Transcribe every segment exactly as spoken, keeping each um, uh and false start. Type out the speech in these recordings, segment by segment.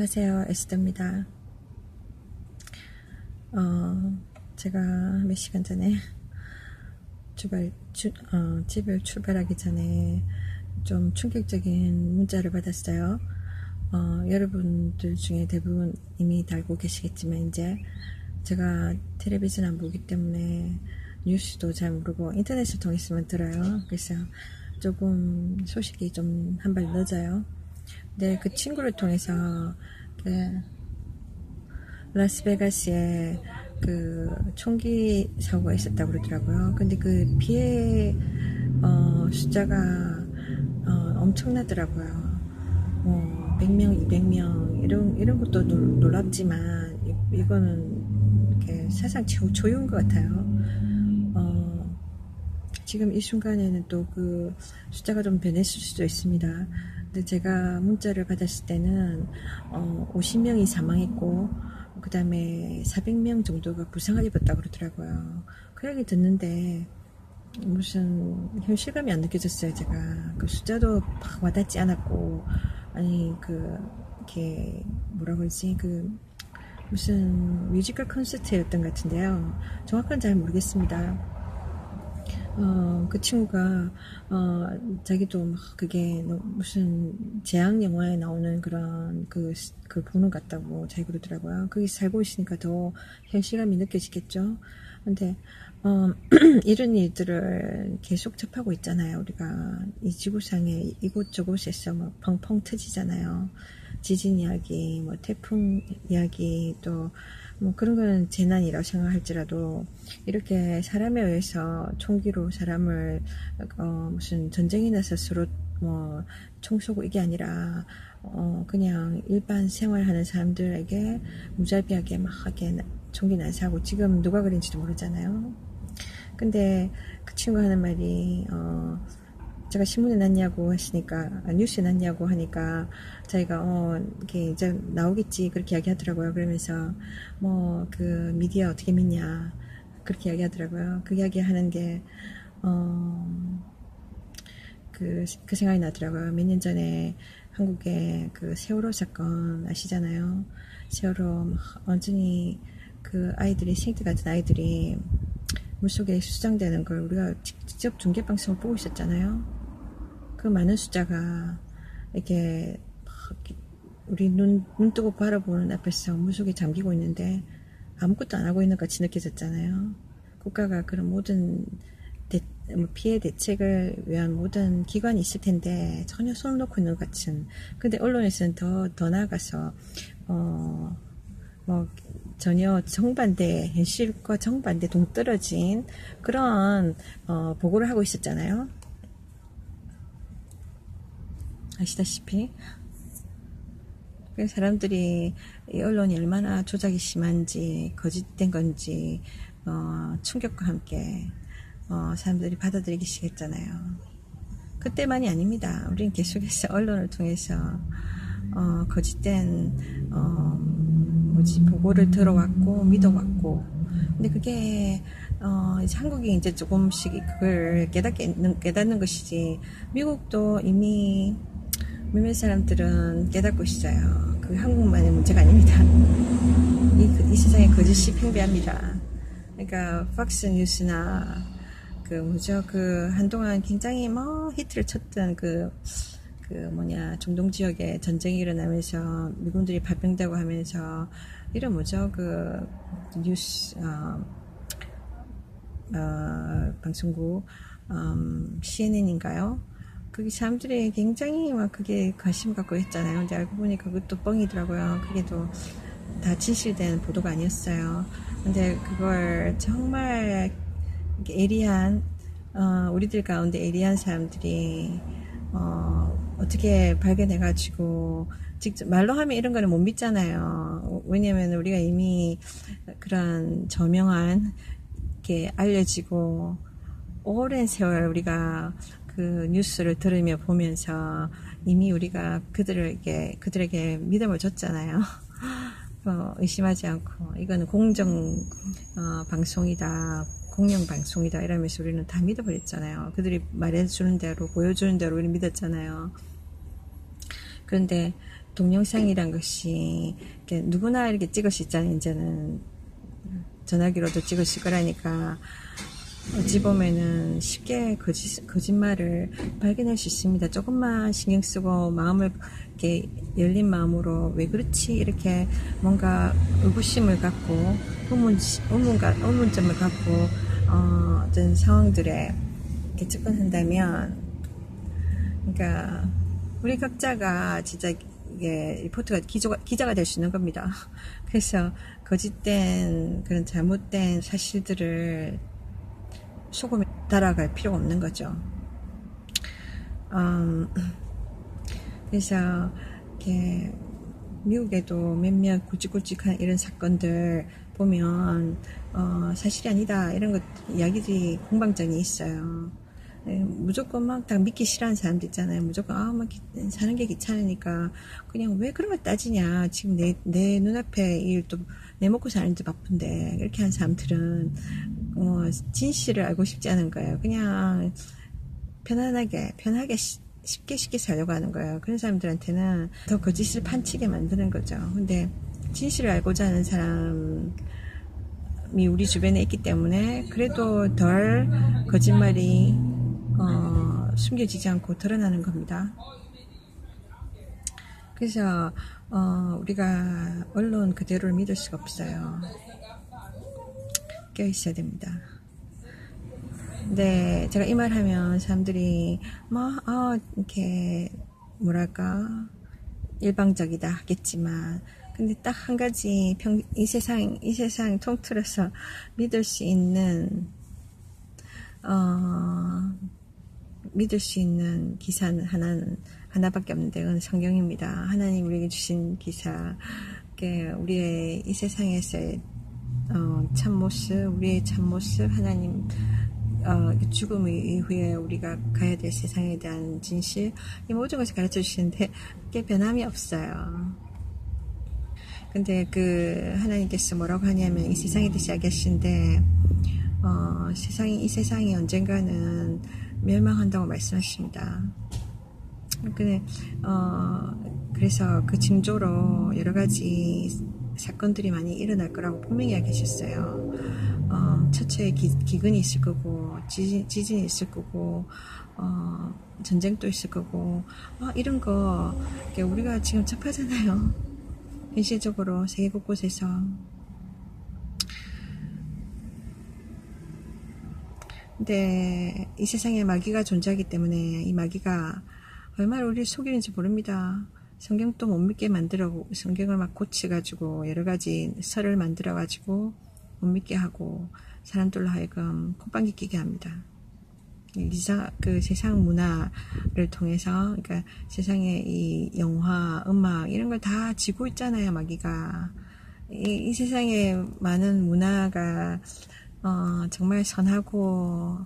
안녕하세요, 에스더입니다. 어, 제가 몇 시간 전에 출발, 주, 어, 집을 출발하기 전에 좀 충격적인 문자를 받았어요. 어, 여러분들 중에 대부분 이미 다 알고 계시겠지만, 이제 제가 텔레비전 안 보기 때문에 뉴스도 잘 모르고 인터넷을 통해서만 들어요. 그래서 조금 소식이 좀 한 발 늦어요. 근데 그 친구를 통해서 그 라스베가스에 그 총기 사고가 있었다고 그러더라고요. 근데 그 피해 어, 숫자가 어, 엄청나더라고요. 뭐 백 명, 이백 명 이런 이런 것도 놀, 놀랍지만 이, 이거는 이렇게 사상 최고 초유인 것 같아요. 어, 지금 이 순간에는 또 그 숫자가 좀 변했을 수도 있습니다. 근데 제가 문자를 받았을 때는 어, 오십 명이 사망했고 그 다음에 사백 명 정도가 부상을 입었다고 그러더라고요. 그 얘기 듣는데 무슨 현실감이 안 느껴졌어요. 제가 그 숫자도 막 와닿지 않았고, 아니 그 이렇게 뭐라 그러지, 그 무슨 뮤지컬 콘서트였던 것 같은데요. 정확한 잘 모르겠습니다. 어, 그 친구가, 어, 자기도 막 그게 무슨 재앙 영화에 나오는 그런 그, 그 보는 것 같다고 자기 그러더라고요. 거기 살고 있으니까 더 현실감이 느껴지겠죠. 근데, 어, 이런 일들을 계속 접하고 있잖아요. 우리가 이 지구상의 이곳저곳에서 뭐 펑펑 터지잖아요. 지진 이야기, 뭐 태풍 이야기, 또 뭐 그런 거는 재난이라고 생각할지라도 이렇게 사람에 의해서 총기로 사람을 어 무슨 전쟁이 나서 서로 뭐 총 쏘고 이게 아니라 어 그냥 일반 생활하는 사람들에게 무자비하게 막 하게 총기 난사하고, 지금 누가 그런지도 모르잖아요. 근데 그 친구 하는 말이 어 제가 신문에 났냐고 했으니까, 아, 뉴스에 났냐고 하니까 자기가 어 이게 이제 나오겠지 그렇게 이야기하더라고요. 그러면서 뭐 그 미디어 어떻게 믿냐 그렇게 이야기하더라고요. 그 이야기 하는 게 어 그 그 생각이 나더라고요. 몇 년 전에 한국의 그 세월호 사건 아시잖아요. 세월호 막 완전히 그 아이들이, 생태 같은 아이들이 물속에 수장되는 걸 우리가 직접 중계방송을 보고 있었잖아요. 그 많은 숫자가 이렇게 우리 눈, 눈 뜨고 바라보는 앞에서 물속에 잠기고 있는데 아무것도 안 하고 있는 것 같이 느껴졌잖아요. 국가가 그런 모든 대, 피해 대책을 위한 모든 기관이 있을 텐데 전혀 손을 놓고 있는 것 같은. 근데 언론에서는 더, 더 나아가서 어, 뭐 전혀 정반대, 현실과 정반대 동떨어진 그런 어, 보고를 하고 있었잖아요. 아시다시피 사람들이 이 언론이 얼마나 조작이 심한지, 거짓된 건지 어, 충격과 함께 어, 사람들이 받아들이기 시작했잖아요. 그때만이 아닙니다. 우리는 계속해서 언론을 통해서 어, 거짓된 어, 뭐지 보고를 들어왔고 믿어왔고, 근데 그게 어, 이제 한국이 이제 조금씩 그걸 깨닫게, 깨닫는 것이지, 미국도 이미 몇몇 사람들은 깨닫고 있어요. 그 한국만의 문제가 아닙니다. 이, 이 세상에 거짓이 팽배합니다. 그러니까 팍스 뉴스나 그 뭐죠, 그 한동안 굉장히 뭐 히트를 쳤던 그 그 뭐냐 중동 지역에 전쟁이 일어나면서 미군들이 발병되고 하면서 이런 뭐죠 그 뉴스 어, 어, 방송국 음, 씨엔엔인가요? 그게 사람들이 굉장히 막 그게 관심 갖고 했잖아요. 근데 알고 보니까 그것도 뻥이더라고요. 그게 또 다 진실된 보도가 아니었어요. 근데 그걸 정말 예리한 어, 우리들 가운데 예리한 사람들이 어, 어떻게 발견해가지고 직접 말로 하면 이런 거는 못 믿잖아요. 왜냐면 우리가 이미 그런 저명한 게 알려지고 오랜 세월 우리가 그 뉴스를 들으며 보면서 이미 우리가 그들에게 그들에게 믿음을 줬잖아요. 어, 의심하지 않고 이거는 공정 어, 방송이다, 공영 방송이다 이러면서 우리는 다 믿어버렸잖아요. 그들이 말해주는 대로 보여주는 대로 우리는 믿었잖아요. 그런데 동영상이란 것이 이렇게 누구나 이렇게 찍을 수 있잖아요. 이제는 전화기로도 찍을 수 거라니까 어찌 보면은 쉽게 거짓, 거짓말을 발견할 수 있습니다. 조금만 신경 쓰고 마음을 이렇게 열린 마음으로 왜 그렇지 이렇게 뭔가 의구심을 갖고 의문, 의문가, 의문점을 갖고 어, 어떤 상황들에 이렇게 접근한다면, 그러니까 우리 각자가 진짜 이게 리포터가 기자가, 기자가 될 수 있는 겁니다. 그래서 거짓된 그런 잘못된 사실들을 소금에 달아갈 필요가 없는 거죠. 음, 그래서 이렇게 미국에도 몇몇 굵직굵직한 이런 사건들 보면 어, 사실이 아니다 이런 것 이야기들이 공방전이 있어요. 네, 무조건 막 다 믿기 싫어하는 사람도 있잖아요. 무조건 아, 막 사는 게 귀찮으니까 그냥 왜 그런 걸 따지냐. 지금 내, 내 눈앞에 일도 내 먹고 사는데 바쁜데 이렇게 하는 사람들은 어, 진실을 알고 싶지 않은 거예요. 그냥 편안하게 편하게 시, 쉽게 쉽게 살려고 하는 거예요. 그런 사람들한테는 더 거짓을 판치게 만드는 거죠. 근데 진실을 알고자 하는 사람이 우리 주변에 있기 때문에 그래도 덜 거짓말이 어, 숨겨지지 않고 드러나는 겁니다. 그래서 어, 우리가 언론 그대로를 믿을 수가 없어요. 껴 있어야 됩니다. 네, 제가 이 말 하면 사람들이 뭐, 어, 이렇게 뭐랄까 일방적이다 하겠지만, 근데 딱 한 가지 평, 이 세상 이 세상 통틀어서 믿을 수 있는 어, 믿을 수 있는 기사는 하나는 하나밖에 없는데 그건 성경입니다. 하나님 우리에게 주신 기사, 우리의 이 세상에서의 어, 참모습, 우리의 참모습, 하나님 어, 죽음 이후에 우리가 가야 될 세상에 대한 진실, 이 모든 것을 가르쳐 주시는데 그게 변함이 없어요. 근데 그 하나님께서 뭐라고 하냐면 이 세상에 대해서 이야기하시는데 어, 세상이 이 세상이 언젠가는 멸망한다고 말씀하십니다. 근데 어, 그래서 그 징조로 여러 가지 사건들이 많이 일어날 거라고 분명히 이야기하셨어요. 어, 첫째 기, 기근이 있을 거고 지진, 지진이 있을 거고 어, 전쟁도 있을 거고 아, 이런 거 우리가 지금 접하잖아요. 현실적으로 세계 곳곳에서. 근데 이 세상에 마귀가 존재하기 때문에 이 마귀가 얼마나 우리를 속이는지 모릅니다. 성경도 못 믿게 만들어, 성경을 막 고쳐가지고 여러 가지 설을 만들어가지고 못 믿게 하고 사람들로 하여금 콧방귀 끼게 합니다. 이사, 그 세상 문화를 통해서, 그러니까 세상에 이 영화, 음악 이런 걸 다 지고 있잖아요, 마귀가. 이, 이 세상에 많은 문화가 어, 정말 선하고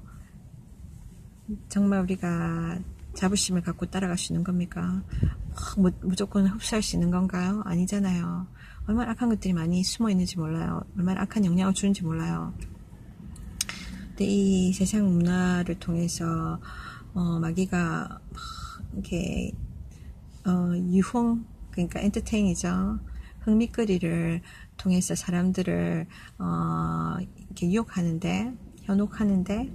정말 우리가 자부심을 갖고 따라갈 수 있는 겁니까? 어, 무조건 흡수할 수 있는 건가요? 아니잖아요. 얼마나 악한 것들이 많이 숨어 있는지 몰라요. 얼마나 악한 영향을 주는지 몰라요. 근데 이 세상 문화를 통해서 어, 마귀가 이렇게 어, 유흥, 그러니까 엔터테인이죠. 흥미거리를 통해서 사람들을 어, 이렇게 유혹하는데, 현혹하는데,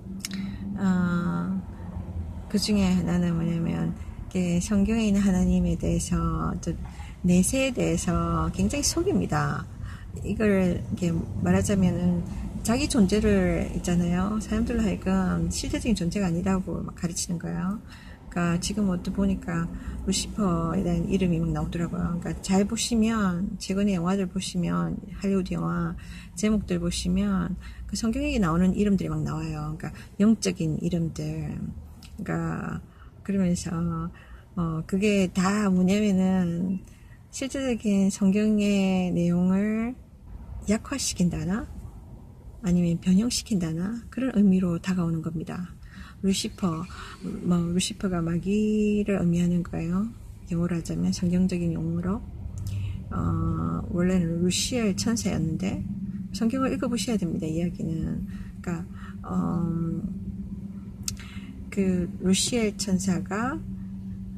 어, 그 중에 하나는 뭐냐면 성경에 있는 하나님에 대해서, 또 내세에 대해서 굉장히 속입니다. 이걸 이렇게 말하자면은 자기 존재를 있잖아요. 사람들로 하여금 실제적인 존재가 아니라고 막 가르치는 거예요. 그러니까 지금 어또 보니까 루시퍼에 대한 이름이 막 나오더라고요. 그러니까 잘 보시면, 최근에 영화들 보시면, 할리우드 영화 제목들 보시면 그 성경에 나오는 이름들이 막 나와요. 그러니까 영적인 이름들. 그러니까 그러면서 어 그게 다 뭐냐면은 실제적인 성경의 내용을 약화시킨다나 아니면 변형시킨다나 그런 의미로 다가오는 겁니다. 루시퍼, 뭐 루시퍼가 마귀를 의미하는 거예요. 영어로 하자면 성경적인 용어로 어, 원래는 루시엘 천사였는데 성경을 읽어보셔야 됩니다. 이야기는 그러니까 어, 그 루시엘 천사가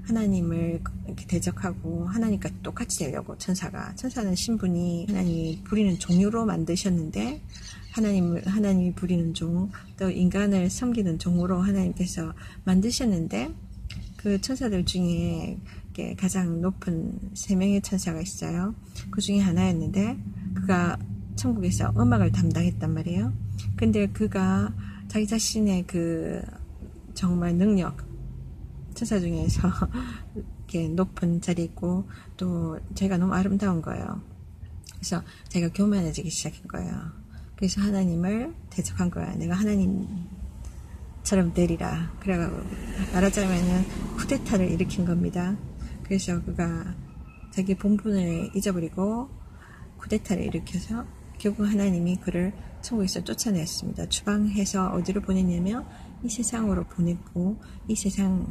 하나님을 이렇게 대적하고 하나님과 똑같이 되려고 천사가 천사는 신분이 하나님이 부리는 종으로 만드셨는데 하나님을 하나님이 부리는 종, 또 인간을 섬기는 종으로 하나님께서 만드셨는데 그 천사들 중에 가장 높은 세 명의 천사가 있어요. 그 중에 하나였는데 그가 천국에서 음악을 담당했단 말이에요. 근데 그가 자기 자신의 그 정말 능력, 천사 중에서 이렇게 높은 자리에 있고 또 제가 너무 아름다운 거예요. 그래서 제가 교만해지기 시작한 거예요. 그래서 하나님을 대적한 거야. 내가 하나님처럼 되리라. 그래가지고 말하자면은 쿠데타를 일으킨 겁니다. 그래서 그가 자기 본분을 잊어버리고 쿠데타를 일으켜서 결국 하나님이 그를 천국에서 쫓아냈습니다. 추방해서 어디로 보냈냐면 이 세상으로 보냈고 이 세상에서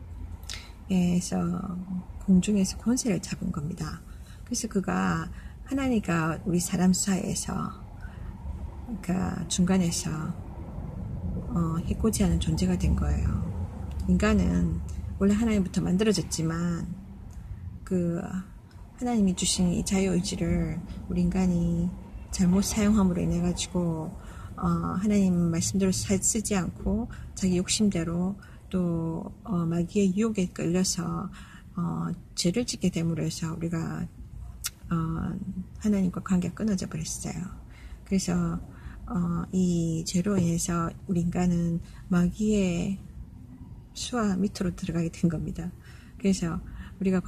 공중에서 권세를 잡은 겁니다. 그래서 그가 하나님과 우리 사람 사이에서 그러니까 중간에서 어, 해코지하는 존재가 된 거예요. 인간은 원래 하나님부터 만들어졌지만 그 하나님이 주신 이 자유의지를 우리 인간이 잘못 사용함으로 인해 가지고 어, 하나님 말씀대로 쓰지 않고 자기 욕심대로 또 어, 마귀의 유혹에 끌려서 어, 죄를 짓게 됨으로 해서 우리가 어, 하나님과 관계가 끊어져 버렸어요. 그래서 어, 이 죄로 인해서 우리 인간은 마귀의 수와 밑으로 들어가게 된 겁니다. 그래서 우리가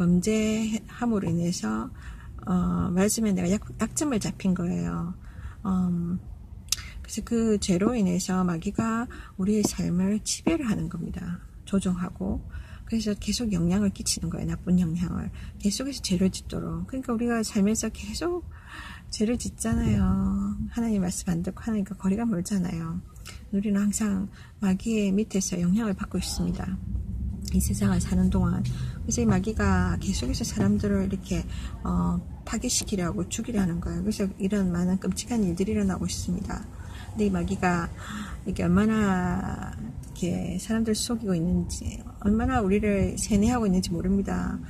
범죄함으로 인해서 어, 말하자면 내가 약, 약점을 잡힌 거예요. 음, 그래서 그 죄로 인해서 마귀가 우리의 삶을 지배를 하는 겁니다. 조종하고 그래서 계속 영향을 끼치는 거예요. 나쁜 영향을 계속해서 죄를 짓도록. 그러니까 우리가 살면서 계속 죄를 짓잖아요. 하나님 말씀 안 듣고 하나님과 거리가 멀잖아요. 우리는 항상 마귀의 밑에서 영향을 받고 있습니다. 이 세상을 사는 동안. 그래서 이 마귀가 계속해서 사람들을 이렇게 어, 파괴시키려고 죽이려는 거예요. 그래서 이런 많은 끔찍한 일들이 일어나고 있습니다. 근데 이 마귀가 이렇게 얼마나 이렇게 사람들 속이고 있는지, 얼마나 우리를 세뇌하고 있는지 모릅니다.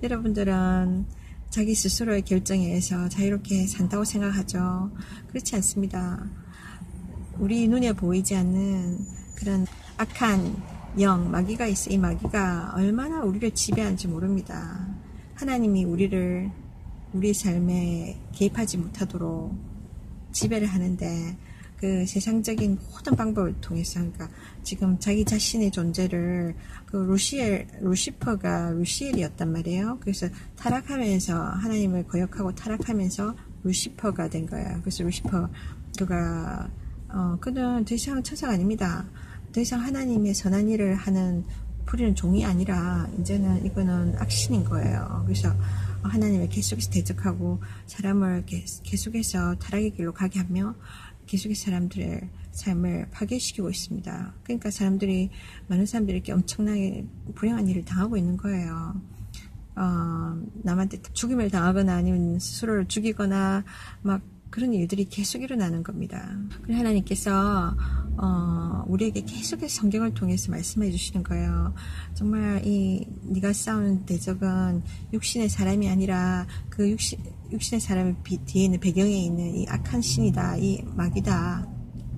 여러분들은 자기 스스로의 결정에 의해서 자유롭게 산다고 생각하죠. 그렇지 않습니다. 우리 눈에 보이지 않는 그런 악한 영, 마귀가 있어. 이 마귀가 얼마나 우리를 지배하는지 모릅니다. 하나님이 우리를 우리 삶에 개입하지 못하도록 지배를 하는데 그 세상적인 모든 방법을 통해서 그러니까 지금 자기 자신의 존재를 그 루시엘, 루시퍼가 루시엘이었단 말이에요. 그래서 타락하면서 하나님을 거역하고 타락하면서 루시퍼가 된 거예요. 그래서 루시퍼 그가 어 그는 더 이상 천사가 아닙니다. 더 이상 하나님의 선한 일을 하는 부리는 종이 아니라 이제는 이거는 악신인 거예요. 그래서 하나님을 계속해서 대적하고 사람을 계속해서 타락의 길로 가게 하며 계속해서 사람들의 삶을 파괴시키고 있습니다. 그러니까 사람들이 많은 사람들이 이렇게 엄청나게 불행한 일을 당하고 있는 거예요. 어, 남한테 죽임을 당하거나 아니면 스스로를 죽이거나 막 그런 일들이 계속 일어나는 겁니다. 그래서 하나님께서 어, 우리에게 계속해서 성경을 통해서 말씀해 주시는 거예요. 정말 이 네가 싸우는 대적은 육신의 사람이 아니라 그 육신, 육신의 사람의 뒤에 있는 배경에 있는 이 악한 신이다. 이 마귀다.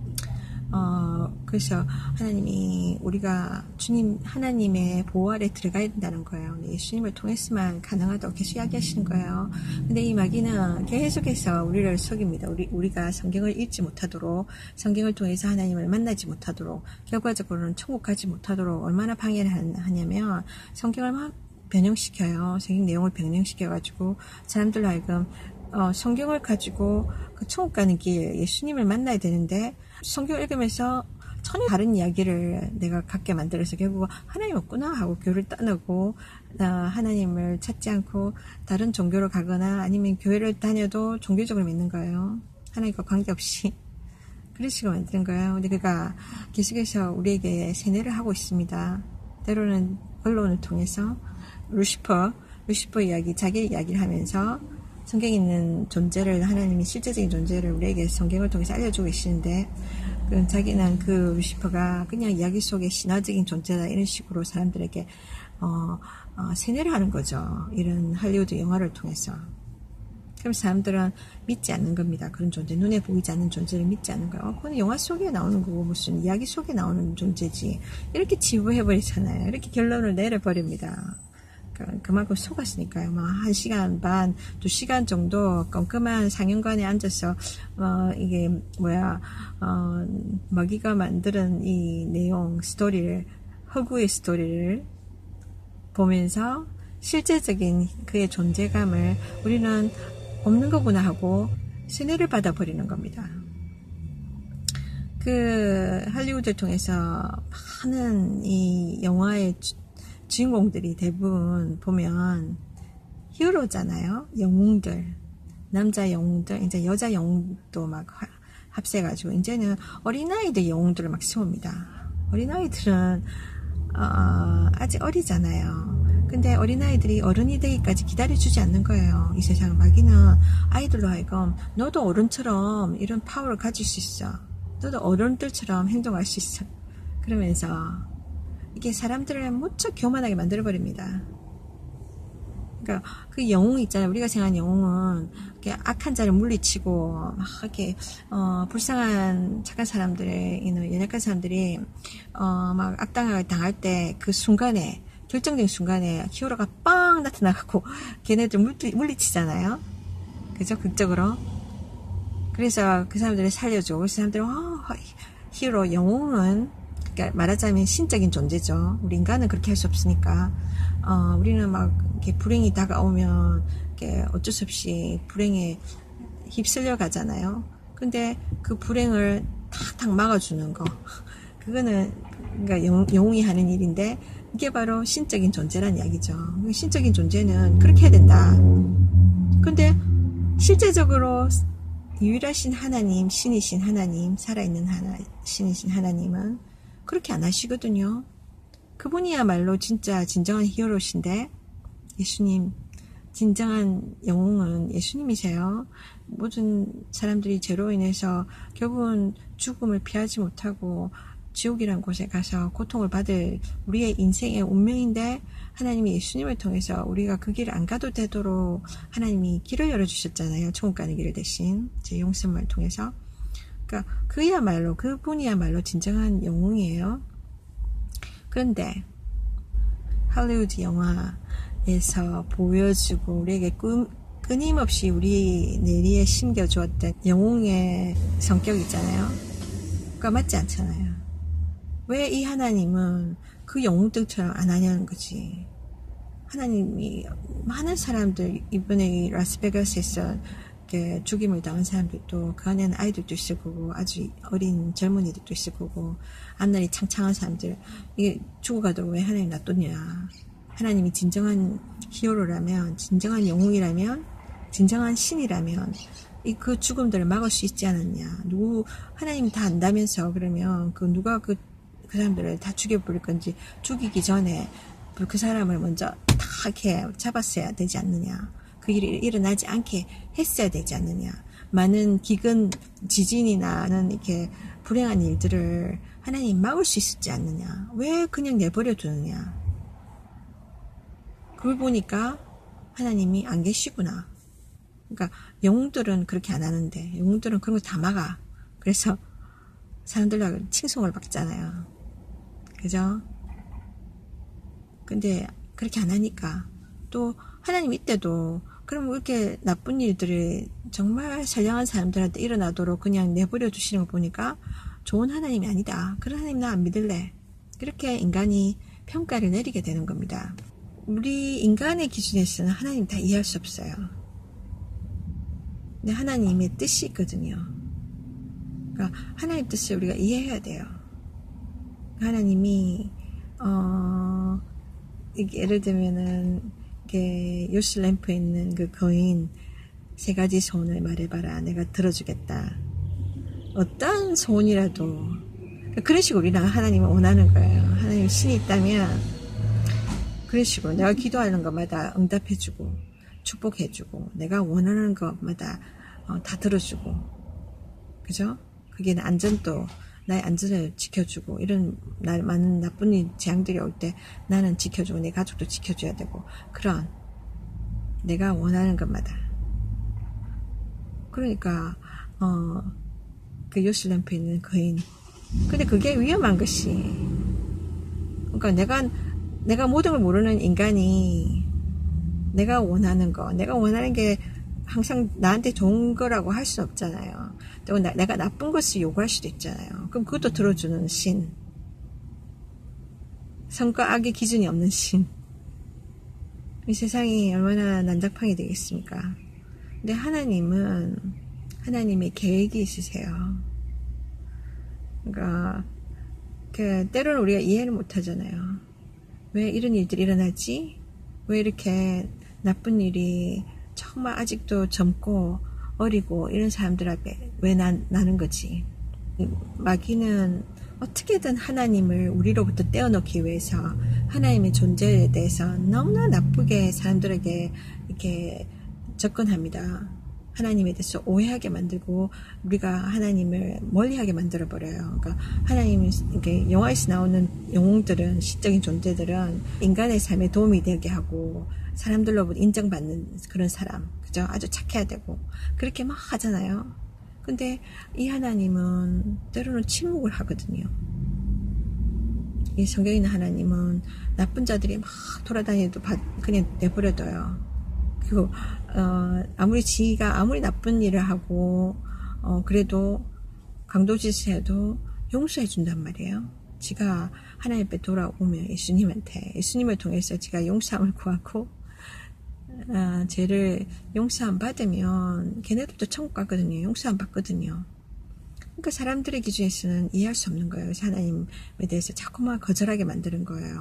어, 그래서 하나님이 우리가 주님 하나님의 보호 아래 들어가야 된다는 거예요. 예수님을 통해서만 가능하다고 계속 이야기하시는 거예요. 근데 이 마귀는 계속해서 우리를 속입니다. 우리, 우리가 성경을 읽지 못하도록, 성경을 통해서 하나님을 만나지 못하도록, 결과적으로는 천국 가지 못하도록 얼마나 방해를 하냐면 성경을 막 변형시켜요. 성경 내용을 변형시켜가지고 사람들로 하여금 어, 성경을 가지고 그 천국 가는 길, 예수님을 만나야 되는데 성경을 읽으면서 전혀 다른 이야기를 내가 갖게 만들어서 결국 하나님 없구나 하고 교회를 떠나고 어, 하나님을 찾지 않고 다른 종교로 가거나 아니면 교회를 다녀도 종교적으로 믿는 거예요. 하나님과 관계없이. 그런 식으로 만드는 거예요. 근데 그가 계속해서 우리에게 세뇌를 하고 있습니다. 때로는 언론을 통해서 루시퍼, 루시퍼 이야기, 자기 이야기를 하면서 성경에 있는 존재를, 하나님이 실제적인 존재를 우리에게 성경을 통해서 알려주고 계시는데, 그 자기는 그 루시퍼가 그냥 이야기 속의 신화적인 존재다 이런 식으로 사람들에게 어, 어, 세뇌를 하는 거죠. 이런 할리우드 영화를 통해서. 그럼 사람들은 믿지 않는 겁니다. 그런 존재, 눈에 보이지 않는 존재를 믿지 않는 거예요. 어, 그건 영화 속에 나오는 거고 무슨 이야기 속에 나오는 존재지. 이렇게 치부해버리잖아요. 이렇게 결론을 내려버립니다. 그만큼 속았으니까요. 뭐, 한 시간 반, 두 시간 정도 껌껌한 상영관에 앉아서, 어, 이게, 뭐야, 어, 마귀가 만드는 이 내용, 스토리를, 허구의 스토리를 보면서 실제적인 그의 존재감을 우리는 없는 거구나 하고 세뇌를 받아버리는 겁니다. 그, 할리우드를 통해서 많은 이 영화의 주인공들이 대부분 보면 히어로잖아요. 영웅들, 남자 영웅들, 이제 여자 영웅도 막 합세가지고 이제는 어린아이들 영웅들을 막 세웁니다. 어린아이들은 어, 아직 어리잖아요. 근데 어린아이들이 어른이 되기까지 기다려주지 않는 거예요. 이 세상 마귀는 아이들로 하여금 너도 어른처럼 이런 파워를 가질 수 있어. 너도 어른들처럼 행동할 수 있어. 그러면서 이게 사람들을 무척 교만하게 만들어버립니다. 그러니까 그 영웅 있잖아요. 우리가 생각하는 영웅은 악한 자를 물리치고 막 이렇게 어, 불쌍한 착한 사람들의 연약한 사람들이 어, 막 악당을 당할 때 그 순간에 결정적인 순간에 히어로가 빵 나타나고 걔네들 물리, 물리치잖아요. 그죠? 극적으로. 그래서 그 사람들을 살려주고 그 사람들은 어, 히어로 영웅은 그러니까 말하자면 신적인 존재죠. 우리 인간은 그렇게 할 수 없으니까. 어, 우리는 막 이렇게 불행이 다가오면 이렇게 어쩔 수 없이 불행에 휩쓸려 가잖아요. 근데 그 불행을 탁탁 막아주는 거. 그거는 그러니까 영, 영웅이 하는 일인데 이게 바로 신적인 존재란 이야기죠. 신적인 존재는 그렇게 해야 된다. 근데 실제적으로 유일하신 하나님, 신이신 하나님, 살아있는 하나, 신이신 하나님은 그렇게 안 하시거든요. 그분이야말로 진짜 진정한 히어로신데 예수님, 진정한 영웅은 예수님이세요. 모든 사람들이 죄로 인해서 결국은 죽음을 피하지 못하고 지옥이란 곳에 가서 고통을 받을 우리의 인생의 운명인데 하나님이 예수님을 통해서 우리가 그 길을 안 가도 되도록 하나님이 길을 열어주셨잖아요. 천국 가는 길을 대신 제 용서를 통해서. 그러니까 그야말로 그분이야말로 진정한 영웅이에요. 그런데 할리우드 영화에서 보여주고 우리에게 꾸, 끊임없이 우리 내리에 심겨주었던 영웅의 성격 있잖아요. 그가 맞지 않잖아요. 왜 이 하나님은 그 영웅들처럼 안 하냐는 거지. 하나님이 많은 사람들 이번에 라스베가스에서 이렇게 죽임을 당한 사람들도 그 안에는 아이들도 있을 거고 아주 어린 젊은이들도 있을 거고 앞날이 창창한 사람들 이게 죽어가도 왜 하나님 놔뒀냐. 하나님이 진정한 히어로라면 진정한 영웅이라면 진정한 신이라면 이 그 죽음들을 막을 수 있지 않았냐. 누구 하나님 다 안다면서 그러면 그 누가 그, 그 사람들을 다 죽여버릴 건지 죽이기 전에 그 사람을 먼저 다 이렇게 잡았어야 되지 않느냐. 그 일이 일어나지 않게 했어야 되지 않느냐. 많은 기근, 지진이 나는 이렇게 불행한 일들을 하나님 막을 수 있었지 않느냐. 왜 그냥 내버려 두느냐. 그걸 보니까 하나님이 안 계시구나. 그러니까 영웅들은 그렇게 안 하는데 영웅들은 그런 거 다 막아. 그래서 사람들하고 칭송을 받잖아요. 그죠? 근데 그렇게 안 하니까 또 하나님 이때도 그럼 이렇게 나쁜 일들이 정말 선량한 사람들한테 일어나도록 그냥 내버려 두시는 거 보니까 좋은 하나님이 아니다. 그런 하나님 나 안 믿을래. 그렇게 인간이 평가를 내리게 되는 겁니다. 우리 인간의 기준에서는 하나님 다 이해할 수 없어요. 근데 하나님의 뜻이 있거든요. 그러니까 하나님의 뜻을 우리가 이해해야 돼요. 하나님이 어 예를 들면은 이게 요시 램프에 있는 그 거인 세 가지 소원을 말해봐라. 내가 들어주겠다. 어떤 소원이라도 그런 식으로 우리는 하나님을 원하는 거예요. 하나님 신이 있다면 그런 식으로 내가 기도하는 것마다 응답해주고 축복해주고 내가 원하는 것마다 어, 다 들어주고, 그죠? 그게 안전도, 나의 안전을 지켜주고, 이런 나, 많은 나쁜 일, 재앙들이 올 때 나는 지켜주고 내 가족도 지켜줘야 되고, 그런 내가 원하는 것마다. 그러니까 어, 그 요술램프에 있는 거인, 근데 그게 위험한 것이, 그러니까 내가 내가 모든 걸 모르는 인간이 내가 원하는 거, 내가 원하는 게 항상 나한테 좋은 거라고 할 수 없잖아요. 또 나, 내가 나쁜 것을 요구할 수도 있잖아요. 그럼 그것도 들어주는 신, 선과 악의 기준이 없는 신. 이 세상이 얼마나 난장판이 되겠습니까? 근데 하나님은, 하나님의 계획이 있으세요. 그러니까 그 때로는 우리가 이해를 못 하잖아요. 왜 이런 일들이 일어나지? 왜 이렇게 나쁜 일이 정말 아직도 젊고 어리고 이런 사람들 앞에 왜 나, 나는 거지? 마귀는 어떻게든 하나님을 우리로부터 떼어놓기 위해서 하나님의 존재에 대해서 너무나 나쁘게 사람들에게 이렇게 접근합니다. 하나님에 대해서 오해하게 만들고 우리가 하나님을 멀리하게 만들어 버려요. 그러니까 하나님이 이렇게 영화에서 나오는 영웅들은, 시적인 존재들은 인간의 삶에 도움이 되게 하고 사람들로부터 인정받는 그런 사람, 그죠? 아주 착해야 되고 그렇게 막 하잖아요. 근데 이 하나님은 때로는 침묵을 하거든요. 이 성경에 있는 하나님은 나쁜 자들이 막 돌아다니도 그냥 내버려둬요. 그리고 어, 아무리 지가 아무리 나쁜 일을 하고 어, 그래도 강도짓을 해도 용서해 준단 말이에요. 지가 하나님 앞에 돌아오면 예수님한테, 예수님을 통해서 지가 용서함을 구하고 어, 죄를 용서함 받으면 걔네들도 천국 가거든요. 용서함 받거든요. 그러니까 사람들의 기준에서는 이해할 수 없는 거예요. 그래서 하나님에 대해서 자꾸만 거절하게 만드는 거예요.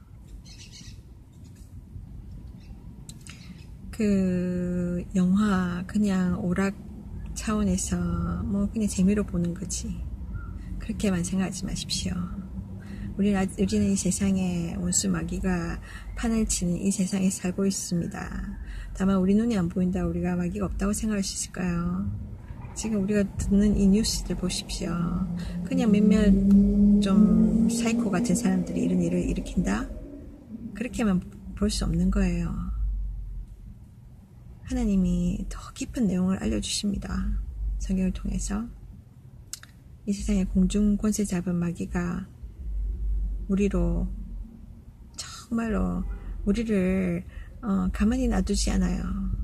그 영화 그냥 오락 차원에서 뭐 그냥 재미로 보는 거지, 그렇게만 생각하지 마십시오. 우리는, 우리는 이 세상에 원수 마귀가 판을 치는 이 세상에 살고 있습니다. 다만 우리 눈이 안 보인다 우리가 마귀가 없다고 생각할 수 있을까요? 지금 우리가 듣는 이 뉴스들 보십시오. 그냥 몇몇 좀 사이코 같은 사람들이 이런 일을 일으킨다? 그렇게만 볼 수 없는 거예요. 하나님이 더 깊은 내용을 알려주십니다. 성경을 통해서. 이 세상에 공중 권세 잡은 마귀가 우리로 정말로 우리를 어, 가만히 놔두지 않아요.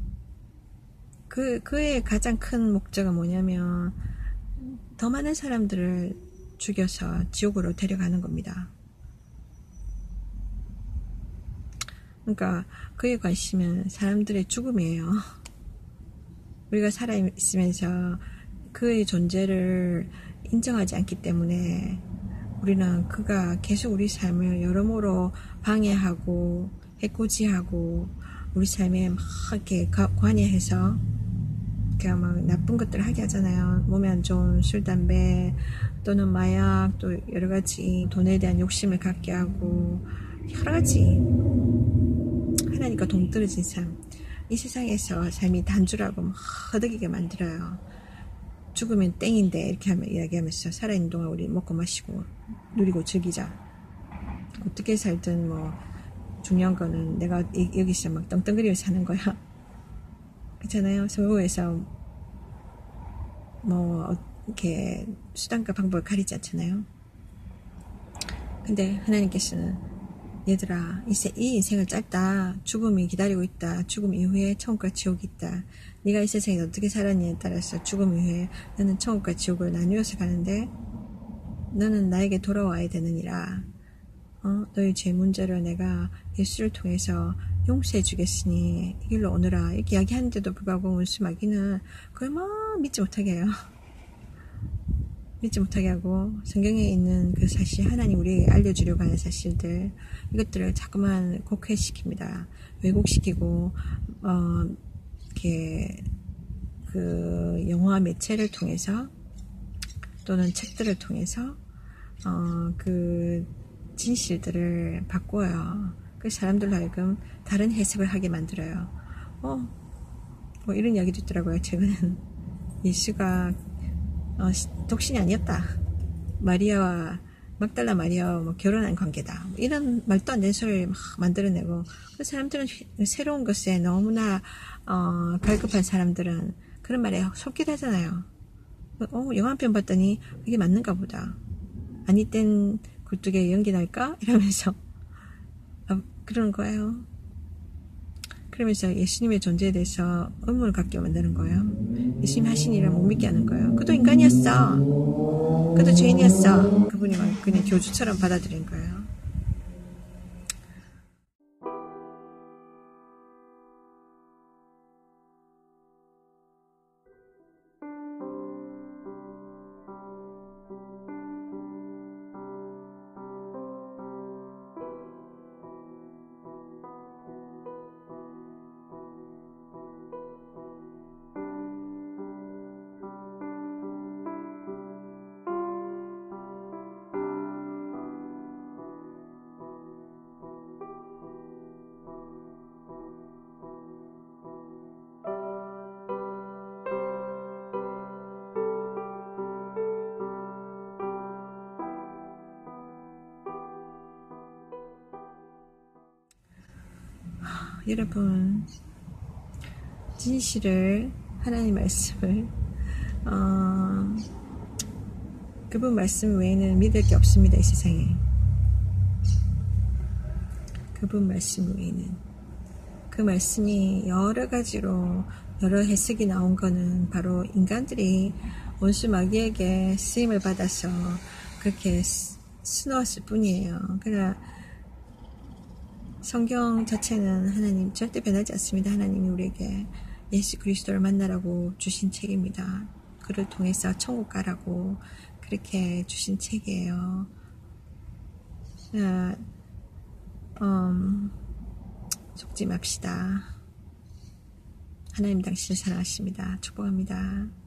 그, 그의 가장 큰 목적은 뭐냐면 더 많은 사람들을 죽여서 지옥으로 데려가는 겁니다. 그러니까 그의 관심은 사람들의 죽음이에요. 우리가 살아있으면서 그의 존재를 인정하지 않기 때문에 우리는 그가 계속 우리 삶을 여러모로 방해하고 해코지하고 우리 삶에 막 이렇게 관여해서 그냥 막 나쁜 것들을 하게 하잖아요. 몸에 안 좋은 술, 담배 또는 마약, 또 여러 가지 돈에 대한 욕심을 갖게 하고 여러 가지 하나님과 동떨어진 삶, 이 세상에서 삶이 단주라고 막 허덕이게 만들어요. 죽으면 땡인데 이렇게 하면 이야기하면서 살아있는 동안 우리 먹고 마시고 누리고 즐기자. 어떻게 살든 뭐 중요한 거는 내가 이, 여기서 막 떵떵거리면서 사는 거야. 그렇잖아요. 서구에서 뭐 이렇게 수단과 방법을 가리지 않잖아요. 근데 하나님께서는 얘들아, 이, 이 인생은 짧다. 죽음이 기다리고 있다. 죽음 이후에 천국과 지옥이 있다. 네가 이 세상에 어떻게 살았냐에 따라서 죽음 이후에 너는 천국과 지옥을 나누어서 가는데 너는 나에게 돌아와야 되느니라. 어? 너의 죄 문제를 내가 예수를 통해서 용서해 주겠으니 이 길로 오너라. 이렇게 이야기하는데도 불구하고 원수 마귀는 그걸 막 믿지 못하게 해요. 믿지 못하게 하고 성경에 있는 그 사실, 하나님 우리에게 알려주려고 하는 사실들, 이것들을 자꾸만 곡해시킵니다. 왜곡시키고 어, 이렇게 그 영화 매체를 통해서 또는 책들을 통해서 어, 그 진실들을 바꿔요. 그 사람들로 하여금 다른 해석을 하게 만들어요. 어, 뭐 이런 이야기도 있더라고요. 최근에는 예수가 어, 독신이 아니었다. 마리아와 막달라 마리아와 뭐 결혼한 관계다. 뭐 이런 말도 안 되는 소리를 막 만들어내고, 그 사람들은 새로운 것에 너무나 어, 갈급한 사람들은 그런 말에 속기도 하잖아요. 어, 영화 한 편 봤더니 이게 맞는가 보다. 아니 땐 굴뚝에 연기 날까? 이러면서 아, 그러는 거예요. 그러면서 예수님의 존재에 대해서 의문을 갖게 만드는 거예요. 예수님 하신 일을 못 믿게 하는 거예요. 그도 인간이었어. 그도 죄인이었어. 그분이 막 그냥 교주처럼 받아들인 거예요. 여러분, 진실을, 하나님 말씀을 어, 그분 말씀 외에는 믿을 게 없습니다. 이 세상에. 그분 말씀 외에는. 그 말씀이 여러 가지로 여러 해석이 나온 거는 바로 인간들이 원수 마귀에게 쓰임을 받아서 그렇게 수놓았을 뿐이에요. 그러나 성경 자체는 하나님 절대 변하지 않습니다. 하나님이 우리에게 예수 그리스도를 만나라고 주신 책입니다. 그를 통해서 천국 가라고 그렇게 주신 책이에요. 아, 음, 속지 맙시다. 하나님 당신을 사랑하십니다. 축복합니다.